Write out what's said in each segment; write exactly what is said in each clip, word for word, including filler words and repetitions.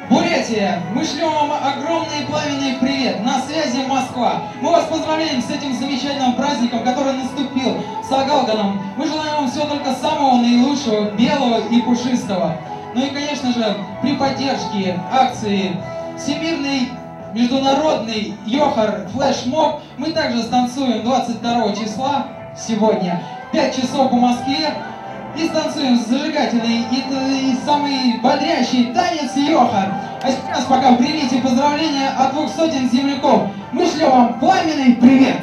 Бурятия, мы шлем вам огромный пламенный привет. На связи Москва. Мы вас поздравляем с этим замечательным праздником, который наступил, с Агалганом. Мы желаем вам всего только самого наилучшего, белого и пушистого. Ну и, конечно же, при поддержке акции Всемирный международный Йохар флешмоб мы также станцуем двадцать второго числа сегодня, пять часов по Москве. И станцуем зажигательный и, и самый бодрящий танец Йохар. А сейчас пока примите поздравления от двух сотен земляков. Мы шлем вам пламенный привет!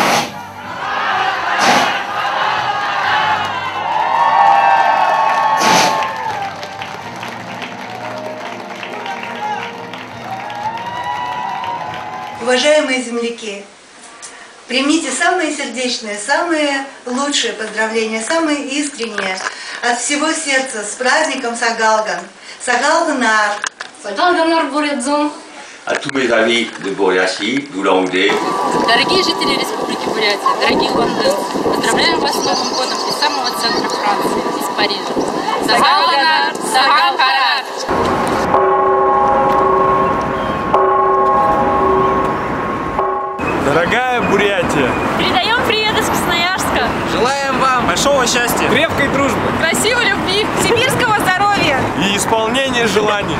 Уважаемые земляки, примите самые сердечные, самые лучшие поздравления, самые искренние от всего сердца с праздником Сагалган. Сагалганар. Сагалганар Бурятзон. À tous mes amis de Бурятии, Дулонде. Дорогие жители Республики Бурятия, дорогие лондонцы, поздравляем вас с Новым годом из самого центра Франции, из Парижа. Сагалганар, Сагалганар. Дорогая Бурятия! Передаем привет из Красноярска! Желаем вам большого счастья, крепкой дружбы, красивой любви, сибирского здоровья и исполнения желаний!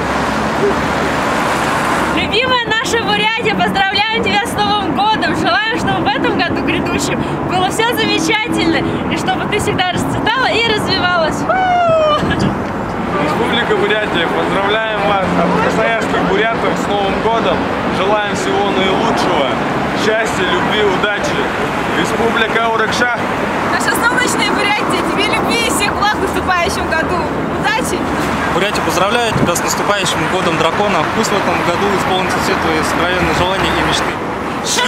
Любимая наша Бурятия, поздравляем тебя с Новым годом! Желаем, чтобы в этом году грядущем было все замечательно, и чтобы ты всегда расцветала и развивалась! Республика Бурятия, поздравляем вас от красноярских бурятов с Новым годом! Желаем всего наилучшего! Счастья, любви, удачи! Республика Урыкша! Наша солнечная Бурятия, тебе любви и всех благ в наступающем году! Удачи! Бурятия поздравляю тебя с наступающим годом дракона! Пусть в этом году исполнятся все твои сокровенные желания и мечты!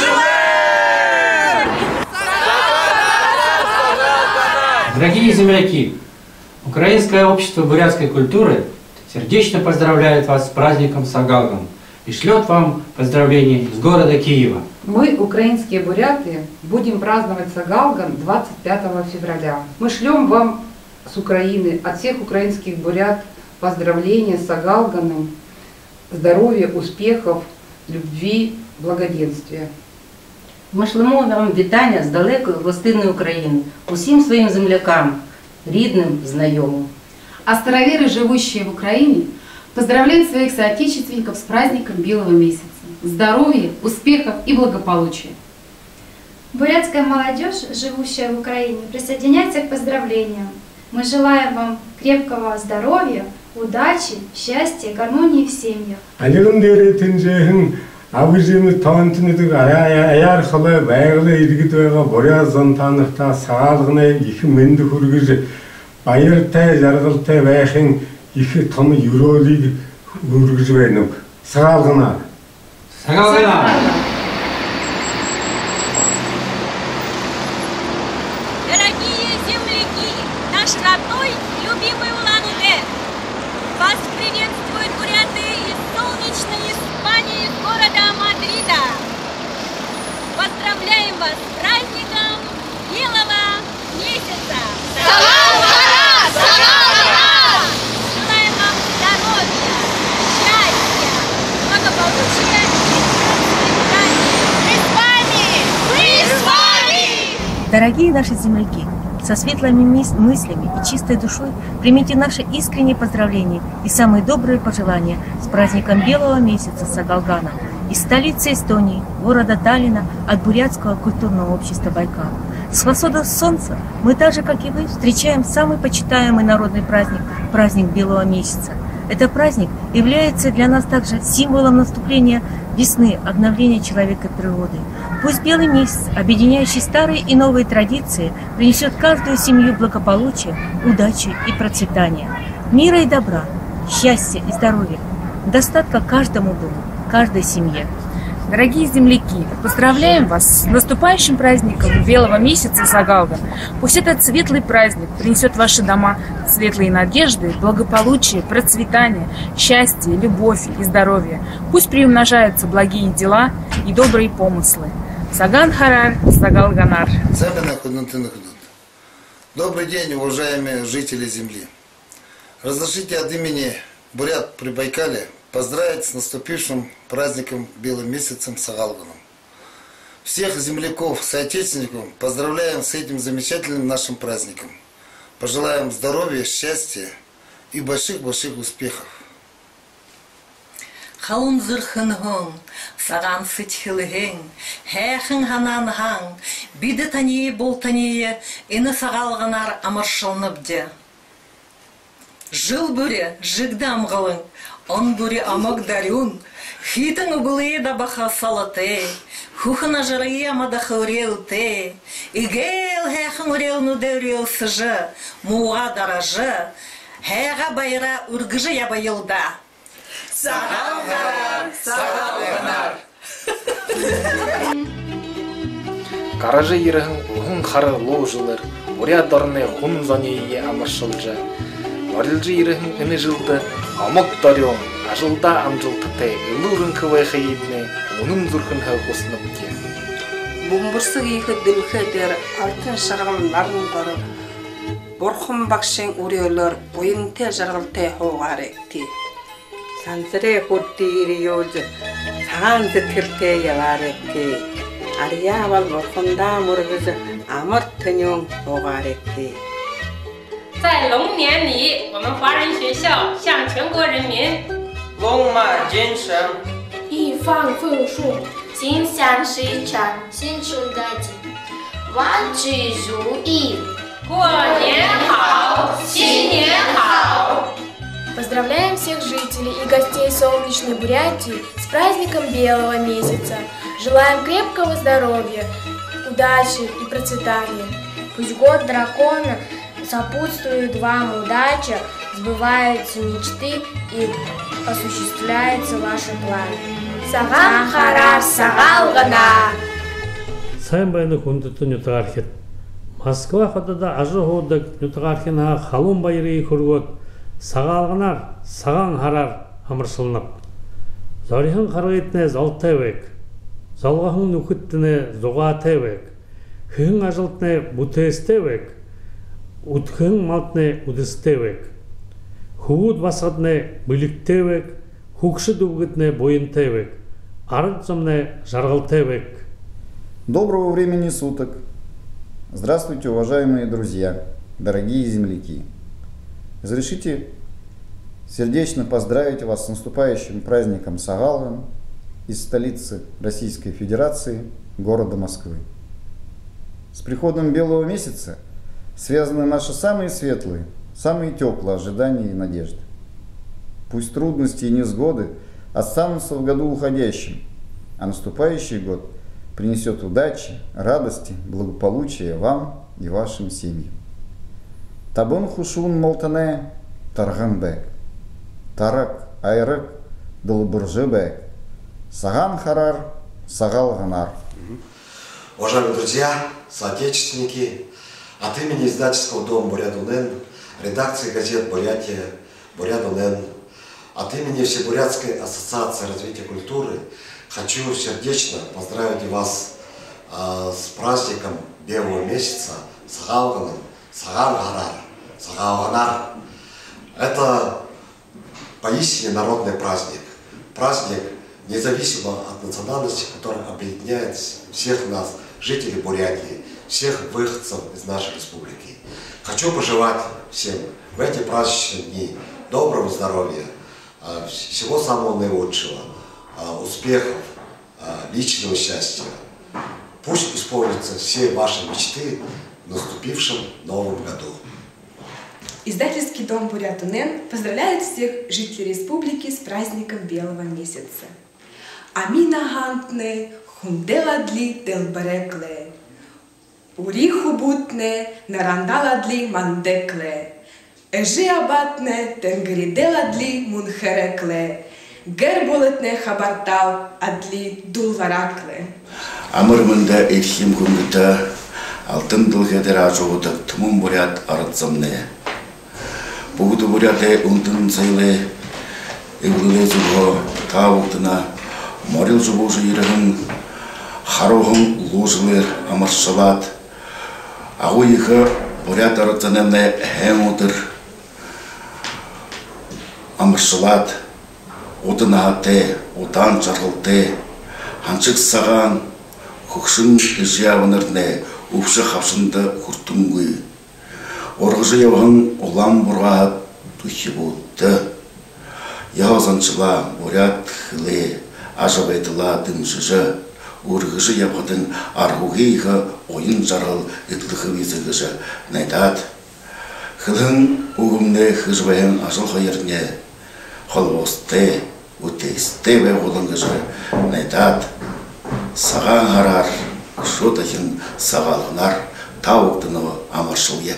Дорогие земляки! Украинское общество бурятской культуры сердечно поздравляет вас с праздником Сагалган и шлет вам поздравления из города Киева. Мы, украинские буряты, будем праздновать Сагалган двадцать пятого февраля. Мы шлем вам с Украины, от всех украинских бурят, поздравления с Сагалганом, здоровья, успехов, любви, благоденствия. Ми шлемо вам вітання з далекої гостинної України, усім своїм землякам, рідным, знакомым. А староверы, живущие в Украине, поздравляют своих соотечественников с праздником Белого месяца. Здоровья, успехов и благополучия. Бурятская молодежь, живущая в Украине, присоединяется к поздравлениям. Мы желаем вам крепкого здоровья, удачи, счастья, гармонии в семьях. 아버지는 더한테도 아야르컬에 매글에 이르기도가 머리가 전탄다 사갈근에 이히 맨도 흐르기지 바이르테 자르글테 외행 이히 톰 유로리 흐르기지 왜는 사갈근아 사갈근아 Дорогие земляки, наш родной, любимый Улан-Удэ, вас приветствуют буряты из солнечной Испании, из города Мадрида. Поздравляем вас с праздником Белого месяца! Сагал-Гара! Сагал-Гара! Желаем вам здоровья, счастья, благополучия и процветания! Мы с вами! Мы с вами! Дорогие наши земляки, со светлыми мыслями и чистой душой примите наши искренние поздравления и самые добрые пожелания с праздником Белого месяца Сагалгана из столицы Эстонии, города Таллина, от Бурятского культурного общества Байкал. С восходом солнца мы так же, как и вы, встречаем самый почитаемый народный праздник – праздник Белого месяца. Этот праздник является для нас также символом наступления весны, обновления человека и природы. Пусть белый месяц, объединяющий старые и новые традиции, принесет каждую семью благополучие, удачи и процветания, мира и добра, счастья и здоровья, достатка каждому дому, каждой семье. Дорогие земляки, поздравляем вас с наступающим праздником Белого месяца Сагалган. Пусть этот светлый праздник принесет в ваши дома светлые надежды, благополучие, процветание, счастье, любовь и здоровье. Пусть приумножаются благие дела и добрые помыслы. Саган-Харар, Сагалганар. Добрый день, уважаемые жители Земли. Разрешите от имени бурят Прибайкалья поздравить с наступившим праздником Белым месяцем Сагалганом. Всех земляков, соотечественников поздравляем с этим замечательным нашим праздником. Пожелаем здоровья, счастья и больших-больших успехов. Халун зырхынғын, саған сычхылығын, хэхын хананған, биді тәние бол тәние, іні сағалғанар амыршылынып де. Жыл бүре жигдам ғылың, он бүре амық дарюн, хитың ұғылы да баха салаты, хухына жырые амада хыреуте, игел хэхын үреуну дәурел сыжы, муға даражы, хэға байра үргіжі ябайылда. Сагалганар, Сагалганар. Каражы ирығын ұғын қары лоу жылыр, бурят дорны хун зоние амыршылжы. Варылжы ирығын үні жылды, амок дорен, ажылда амжылтыты, үлурын кывайхы едіне, оның зүрхін қосынып ке. Бумбырсық егі дүлхедер, алтын шағымларын барып, борхым бақшын үрелер, ойынте жарғылты хоғаректі. Сансыре хуртири йоз, саған зітірте яваректі. Ария вал борхында мұрғызы, амыр тынyon хоғаректі. 在龙年里，我们华人学校向全国人民龙马精神， 一帆风顺，心想事成，心存大吉，万事如意， 过年好，新年好！ Поздравляем всех жителей и гостей солнечной Бурятии с праздником Белого месяца. Желаем крепкого здоровья, удачи и процветания. Пусть год дракона сопутствует вам удача, сбываются мечты и осуществляются ваши планы. Саган харар, Сагалганар. Сайын байны күндітті нютағархет. Москва қадада ажы хоудық нютағархена халун байыры көргөт. Сагалганар, саган харар амыршылынып. Зарихын қарғетіне залтайвек. Залғахын нүкіттіне зоғатайвек. Хын ажылтіне бұтестевек. Утхын малтіне удыстевек. Хугуд басадне быликтевек. Хукшы дугытне бойынтевек. Арыцымне жарғалтевек. Доброго времени суток. Здравствуйте, уважаемые друзья, дорогие земляки. Разрешите сердечно поздравить вас с наступающим праздником Сагалган из столицы Российской Федерации, города Москвы. С приходом Белого месяца связаны наши самые светлые, самые теплые ожидания и надежды. Пусть трудности и невзгоды останутся в году уходящем, а наступающий год принесет удачи, радости, благополучия вам и вашим семьям. Табын хушун молтане тарганбек, тарак айрык долбуржебек, саган харар, сагалганар. Уважаемые друзья, соотечественники, от имени издательского дома Бурят-УНН, редакции газет «Бурятия», Бурят-УНН, от имени Всебурятской ассоциации развития культуры хочу сердечно поздравить вас э, с праздником Белого месяца, Сагалганом, Саган-харар, Сагалганар. Это поистине народный праздник. Праздник, независимо от национальности, который объединяет всех нас, жителей Бурятии, всех выходцев из нашей республики. Хочу пожелать всем в эти праздничные дни доброго здоровья, всего самого наилучшего, успехов, личного счастья. Пусть исполнятся все ваши мечты в наступившем новом году. Издательский дом Бурят-УНН поздравляет всех жителей республики с праздником Белого месяца. Амина хантне хунделадли делбарекле, уриху бутне нарандаладли мандекле, эжи абатне тенгриделадли мунхерекле, герболетне хабартал адли дулваракле. Амырмында этхим күнгіті алтын дылғедер ажуғыдық тұмын бурят арытсымны. Бұғыды буряты ұнтын сайлы үлгілі зүрғы тауықтына морил жұбужы ерігін харуғын лужылыр амыршылат. Ағу екі бурят арытсынымны әм отыр амыршылат. Удын аатай, удаан жаргалтай, ханчиг сагаан, хөгшин явнарны өвшөх хавшинда хүртэнгүй. Ургаж явхан улаан бургаад түхибүүдтэй. Яозанчлаа бурят хле ажабайдла дэмжижэ. Ургаж явхадын аргугийха уян жаргал этлэхвизэгэж найдаад. Хлэн үгэмнэ хэжбэхэн ажил хоёрны холбоостэй үтэстэй байгуулан гэж найдаад. Сагаан хараар шудахийн сагаалганаар таавагднаа амаршуулъя.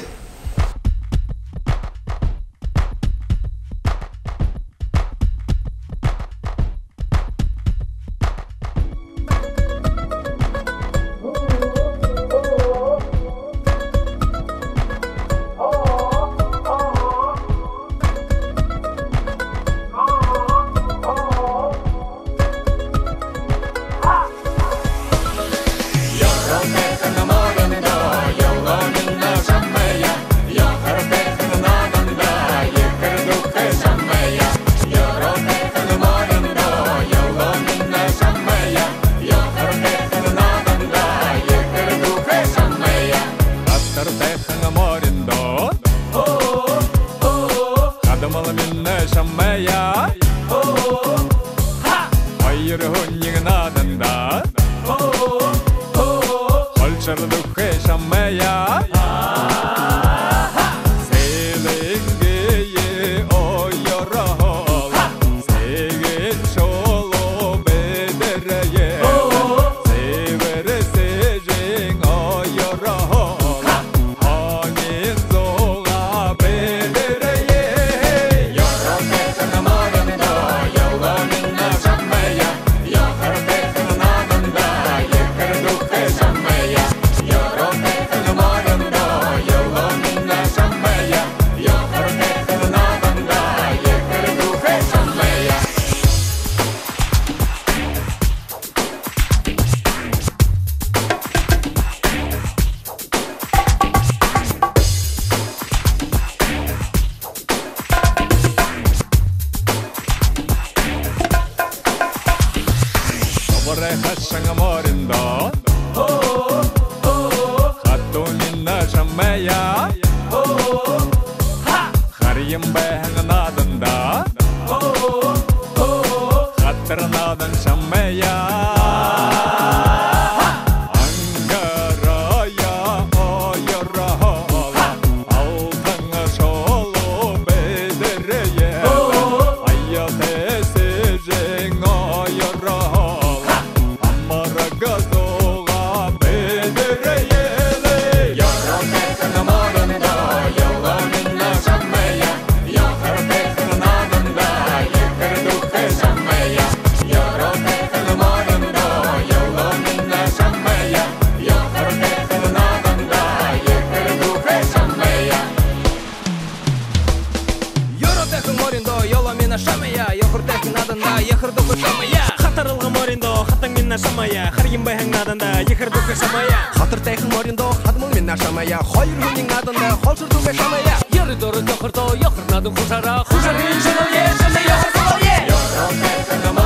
Хужарын жинал е, жинал е, хурдал е.